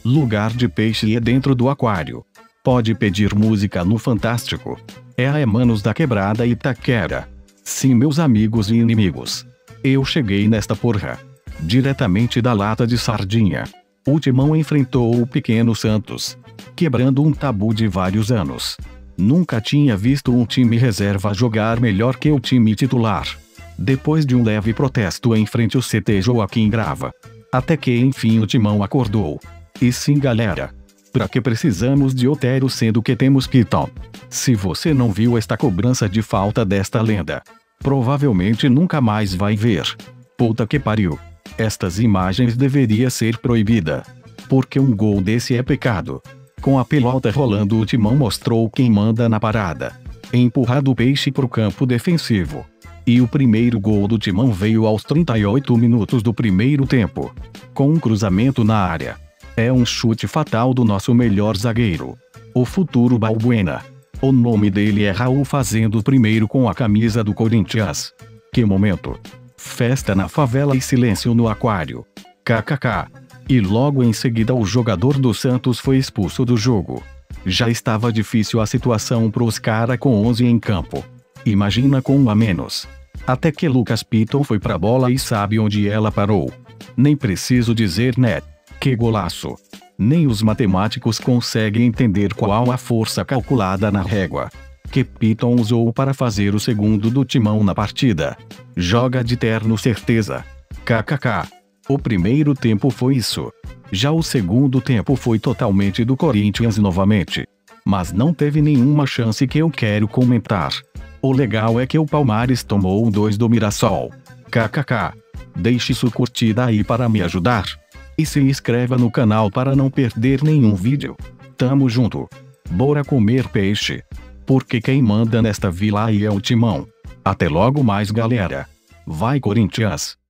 Lugar de peixe é dentro do aquário. Pode pedir música no Fantástico. É a Hermanos da Quebrada Itaquera. Sim, meus amigos e inimigos. Eu cheguei nesta porra. Diretamente da lata de sardinha. O Timão enfrentou o pequeno Santos. Quebrando um tabu de vários anos. Nunca tinha visto um time reserva jogar melhor que o time titular. Depois de um leve protesto em frente ao CT Joaquim Grava. Até que enfim o Timão acordou. E sim, galera. Pra que precisamos de Otero sendo que temos Piton? Se você não viu esta cobrança de falta desta lenda, provavelmente nunca mais vai ver. Puta que pariu. Estas imagens deveria ser proibida. Porque um gol desse é pecado. Com a pelota rolando, o Timão mostrou quem manda na parada. Empurrado o peixe pro campo defensivo. E o primeiro gol do Timão veio aos 38 minutos do primeiro tempo. Com um cruzamento na área. É um chute fatal do nosso melhor zagueiro. O futuro Balbuena. O nome dele é Raul, fazendo o primeiro com a camisa do Corinthians. Que momento! Festa na favela e silêncio no aquário. KKK. E logo em seguida o jogador do Santos foi expulso do jogo. Já estava difícil a situação pros cara com 11 em campo. Imagina com um a menos. Até que Lucas Piton foi pra bola e sabe onde ela parou. Nem preciso dizer, né? Que golaço! Nem os matemáticos conseguem entender qual a força calculada na régua que Piton usou para fazer o segundo do Timão na partida. Joga de terno, certeza. KKK. O primeiro tempo foi isso. Já o segundo tempo foi totalmente do Corinthians novamente. Mas não teve nenhuma chance que eu quero comentar. O legal é que o Palmares tomou um 2 do Mirassol. KKK. Deixe sua curtida aí para me ajudar. E se inscreva no canal para não perder nenhum vídeo. Tamo junto. Bora comer peixe. Porque quem manda nesta vila aí é o Timão. Até logo mais, galera. Vai, Corinthians!